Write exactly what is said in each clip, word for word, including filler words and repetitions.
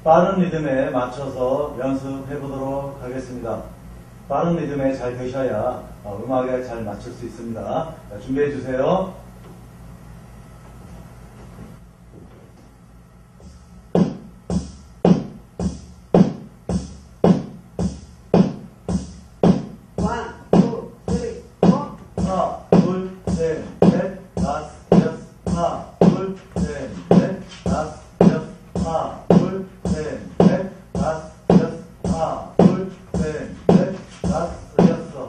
빠른 리듬에 맞춰서 연습해 보도록 하겠습니다. 빠른 리듬에 잘 되셔야 음악에 잘 맞출 수 있습니다. 준비해 주세요. 하나, 둘, 셋, 넷, 다섯, 여섯, 하나, 둘, 셋, 넷, 다섯, 여섯, 하나, 둘, 셋, 넷, 다섯, 여섯, 하나, 둘, 셋, 넷, 다섯, 여섯.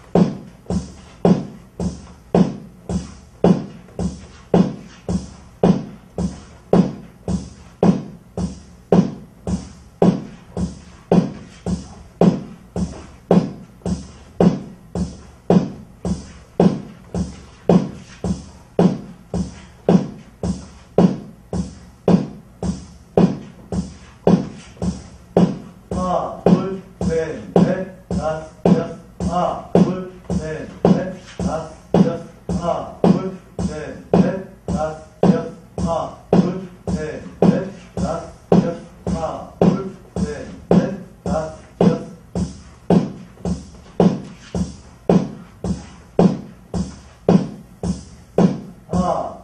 하나, 둘, 셋, 넷, 다섯, 여섯, 하나, 둘, 셋, 넷, 다섯, 여섯, 하나, 둘, 셋, 넷, 다섯, 여섯, 하나, 둘, 셋, 넷, 다섯, 여섯, 하나, 둘, 셋, 넷, 다섯, 여섯. 하나,